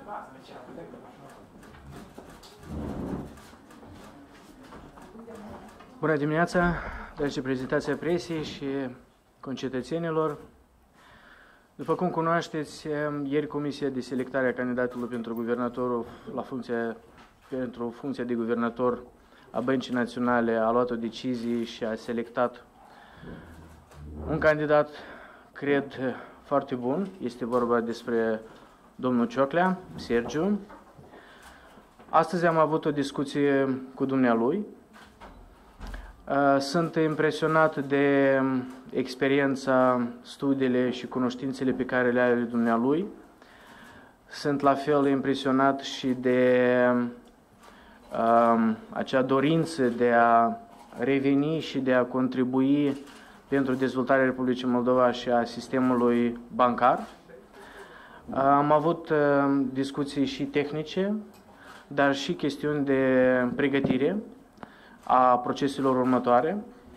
Bună dimineața, dragi prezentația presiei și concetățenilor. După cum cunoașteți, ieri Comisia de Selectare a candidatului pentru guvernatorul pentru funcția de guvernator a Băncii Naționale a luat o decizie și a selectat un candidat, cred, foarte bun. Este vorba despre domnul Cioclea, Sergiu. Astăzi am avut o discuție cu dumnealui. Sunt impresionat de experiența, studiile și cunoștințele pe care le are dumnealui. Sunt la fel impresionat și de acea dorință de a reveni și de a contribui pentru dezvoltarea Republicii Moldova și a sistemului bancar. Am avut discuții și tehnice, dar și chestiuni de pregătire a proceselor următoare.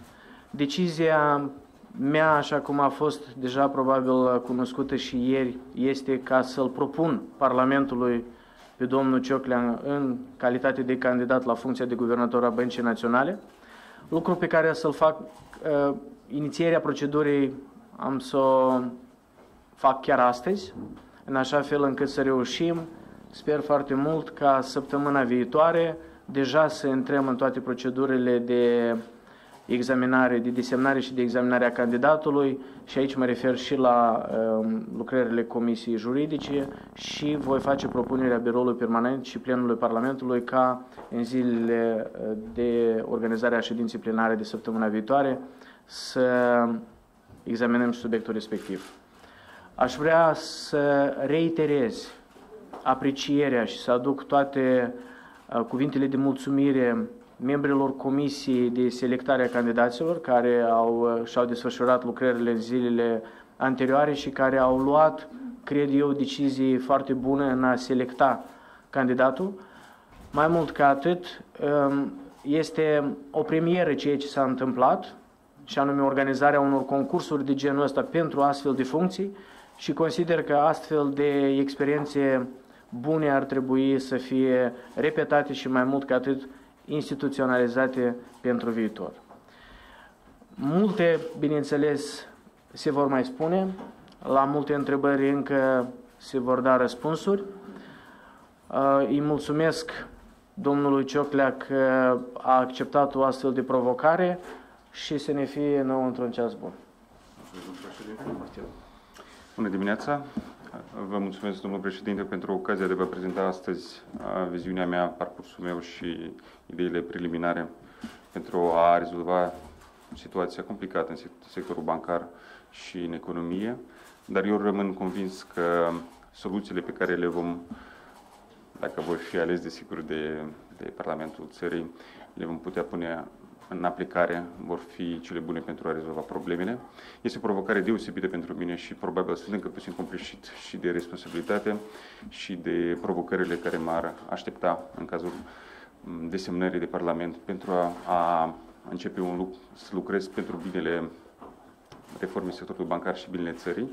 Decizia mea, așa cum a fost deja probabil cunoscută și ieri, este ca să-l propun Parlamentului pe domnul Cioclea în calitate de candidat la funcția de guvernator a Băncii Naționale, lucru pe care să-l fac. Inițierea procedurii am să o fac chiar astăzi, în așa fel încât să reușim, sper foarte mult, ca săptămâna viitoare deja să intrăm în toate procedurile de examinare, de desemnare și de examinare a candidatului, și aici mă refer și la lucrările Comisiei Juridice, și voi face propunerea Biroului Permanent și Plenului Parlamentului ca în zilele de organizare a ședinței plenare de săptămâna viitoare să examinăm subiectul respectiv. Aș vrea să reiterez aprecierea și să aduc toate cuvintele de mulțumire membrilor Comisiei de Selectare a Candidaților care și-au desfășurat lucrările în zilele anterioare și care au luat, cred eu, decizii foarte bune în a selecta candidatul. Mai mult ca atât, este o premieră ceea ce s-a întâmplat, și anume organizarea unor concursuri de genul ăsta pentru astfel de funcții, și consider că astfel de experiențe bune ar trebui să fie repetate și mai mult ca atât instituționalizate pentru viitor. Multe, bineînțeles, se vor mai spune, la multe întrebări încă se vor da răspunsuri. Îi mulțumesc domnului Cioclea că a acceptat o astfel de provocare și să ne fie nouă într-un ceas bun. Bună dimineața! Vă mulțumesc, domnul președinte, pentru ocazia de a vă prezenta astăzi viziunea mea, parcursul meu și ideile preliminare pentru a rezolva situația complicată în sectorul bancar și în economie, dar eu rămân convins că soluțiile pe care le vom, dacă voi fi ales desigur de Parlamentul țării, le vom putea pune în aplicare, vor fi cele bune pentru a rezolva problemele. Este o provocare deosebită pentru mine și probabil sunt încă puțin copleșit și de responsabilitate și de provocările care m-ar aștepta în cazul desemnării de Parlament pentru a începe să lucrez pentru binele reformei sectorului bancar și binele țării.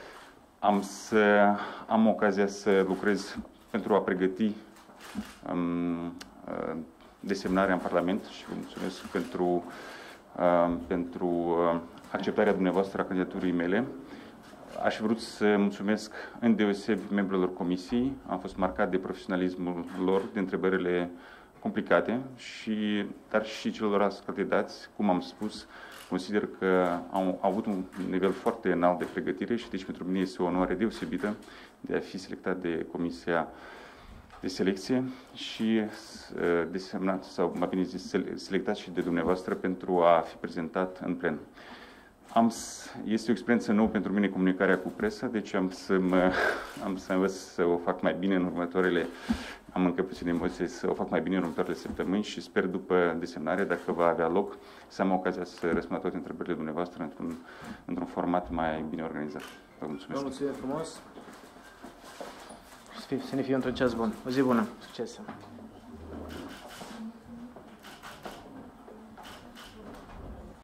Am ocazia să lucrez pentru a pregăti desemnarea în Parlament și vă mulțumesc pentru acceptarea dumneavoastră a candidaturii mele. Aș fi vrut să mulțumesc îndeosebi membrilor Comisiei. Am fost marcat de profesionalismul lor, de întrebările complicate, dar și celorlalți candidați. Cum am spus, consider că au avut un nivel foarte înalt de pregătire și deci pentru mine este o onoare deosebită de a fi selectat de Comisia de selecție și desemnat, sau mai bine zis, selectat și de dumneavoastră pentru a fi prezentat în plen. Este o experiență nouă pentru mine comunicarea cu presa, deci am să învăț să o fac mai bine în următoarele, am încă puțin emoție, să o fac mai bine în următoarele săptămâni și sper după desemnare, dacă va avea loc, să am ocazia să răspund la toate întrebările dumneavoastră într-un format mai bine organizat. Vă mulțumesc. Vă mulțumesc frumos. Să ne fie într-un ceas bun. O zi bună. Succes!